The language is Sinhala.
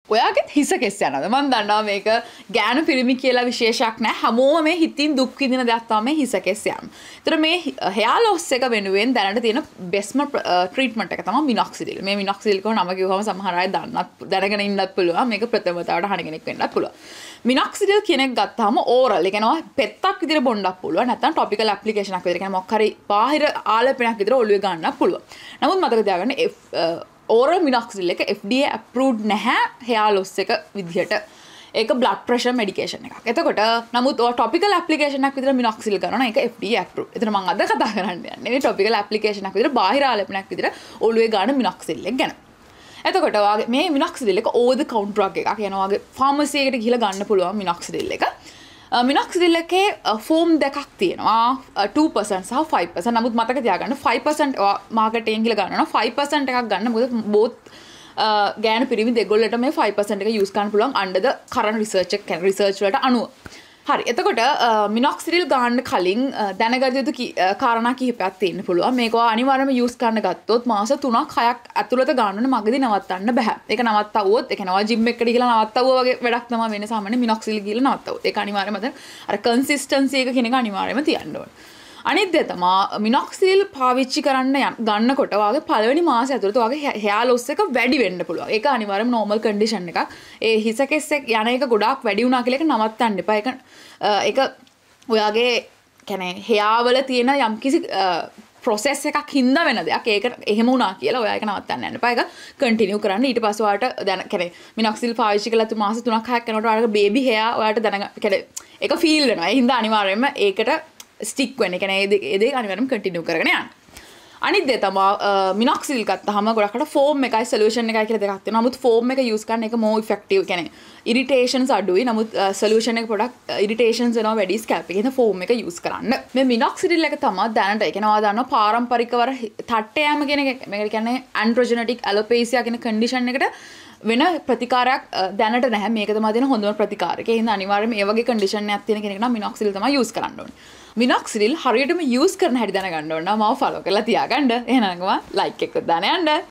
ඔයාගෙත් හිස කෙස් යනවද? මම දන්නවා මේක ගෑනු පිරිමි කියලා විශේෂයක් නැහැ. හැමෝම මේ හිතින් දුක් විඳින දෙයක් තමයි මේ හිස කෙස් යන. ඒතර මේ hair loss එක වෙනුවෙන් දැනට තියෙන බෙස්ම ට්‍රීට්මන්ට් එක තමයි මිනොක්සිඩිල්. මේ මිනොක්සිඩිල් කොහොම නම කිව්වම සමහර අය දැනගෙන ඉන්නත් පුළුවන්. මේක ප්‍රථම වතාවට අහන කෙනෙක් වෙන්නත් පුළුවන්. මිනොක්සිඩිල් කියන එක ගත්තාම ඕරල් ඒ කියනවා පෙත්තක් විදිහට බොන්නත් පුළුවන්. නැත්නම් ටොපිකල් ඇප්ලිකේෂන් එකක් විදිහට. කියන්නේ මොකක් හරි බාහිර ආලේපනයක් විදිහට ඔළුවේ ගන්නත් පුළුවන්. නමුත් මතක තියාගන්න oral minoxidil එක FDA approved නැහැ hair loss එක විදිහට. ඒක blood pressure medication එකක්. එතකොට නමුත් ඔය topical application එකක් විදිහට minoxidil කරනවා ඒක FDA approved. එතන මම අද කතා කරන්න යන්නේ මේ topical application එකක් විදිහට බාහිර ආලේපනයක් විදිහට ඔළුවේ ගන්න minoxidil එක ගැන. එතකොට ඔයාගේ මේ minoxidil එක over the counter drug එකක්. කියනවා ඔයාගේ pharmacy එකට ගිහලා ගන්න පුළුවන් minoxidil එක. මිනොක්සිඩිල් එකේ ෆෝම් දෙකක් තියෙනවා 2% සහ 5%. නමුත් මතක තියාගන්න 5% මාකට් එකෙන් ගිහලා ගන්නවා 5% එකක් ගන්න. මොකද බෝත් ගෑනු පිරිමි දෙගොල්ලට මේ 5% එක යූස් කරන්න පුළුවන් under the current research වලට අනුව. හරි. එතකොට මිනොක්සිඩිල් ගන්න කලින් දැනගත යුතු කාරණා කිහිපයක් තියෙන්න පුළුවන්. මේක අනිවාර්යයෙන්ම යූස් කරන්න ගත්තොත් මාස 3ක් 6ක් ඇතුළත ගන්න ඕනේ. මගදී නවත්තන්න බෑ. ඒක නවත්තවුවොත් ඒ කියන්නේ ජිම් එකකට ගිහලා නවත්තවුවා වගේ වැඩක් තමයි වෙන්නේ. සාමාන්‍ය මිනොක්සිඩිල් ගිහලා නවත්තවුවොත්. ඒක අනිවාර්යයෙන්ම අර කන්සිස්ටන්සි එක කියන එක අනිවාර්යයෙන්ම තියන්න ඕනේ. අනිත් දේ තමයි මිනොක්සිඩිල් පාවිච්චි කරන්න ගන්නකොට වාගේ පළවෙනි මාසය ඇතුළත වාගේ hair loss එක වැඩි වෙන්න පුළුවන්. ඒක අනිවාර්යයෙන්ම normal condition එකක්. ඒ හිස කෙස් යන එක ගොඩාක් වැඩි වුණා කියලා ඒක නවත්තන්න එපා. ඒක ඔයාගේ කියන්නේ hair වල තියෙන යම්කිසි process එකක් හින්දා වෙන දෙයක්. ඒක එහෙම වුණා කියලා ඔයා ඒක නවත්තන්න යන්න එපා. ඒක continue කරන්න. ඊට පස්සේ ඔයාලට දැන කියන්නේ මිනොක්සිඩිල් පාවිච්චි කළා මාස 3ක් 6ක් යනකොට ඔයාලට baby hair ඔයාලට කියන්නේ ඒක feel වෙනවා. ඒ හින්දා අනිවාර්යයෙන්ම ඒකට ස්ටික් වෙන්න. ඒ කියන්නේ ඒ දේ අනිවාර්යයෙන්ම කන්ටිනියු කරගෙන යන්න. අනිත් දේ තමයි මිනොක්සිඩිල් ගත්තාම ගොඩක්කට ෆෝම් එකයි සොලියුෂන් එකයි කියලා දෙකක් තියෙනවා. නමුත් ෆෝම් එක යූස් කරන එක more effective. කියන්නේ ඉරිටේෂන්ස් අඩුයි. නමුත් සොලියුෂන් එක පොඩක් ඉරිටේෂන්ස් එනවා වැඩි ස්කැල්ප් එකේ. ඉතින් ෆෝම් එක යූස් කරන්න. මේ මිනොක්සිඩිල් එක තමයි දැනට ඒ කියන්නේ ඔයා දන්නවා පාරම්පරිකව තට්ට යෑම කියන එක මේකට කියන්නේ ඇන්ඩ්‍රොජෙනෙටික් ඇලෝපේසියා කියන කන්ඩිෂන් එකට වෙන ප්‍රතිකාරයක් දැනට නැහැ. මේක තමයි දෙන හොඳම ප්‍රතිකාරය. ඒ හින්දා අනිවාර්යයෙන්ම මේ වගේ කන්ඩිෂන් එකක් තියෙන කෙනෙක් නම් මිනොක්සිඩිල් තමයි යූස් කරන්න ඕනේ. මිනොක්සිඩිල් හරියටම යූස් කරන හැටි දැනගන්න ඕන නම් මාව ෆලෝ කරලා තියාගන්න. එහෙනම් ලයික් එකක් දාන්න යන්න.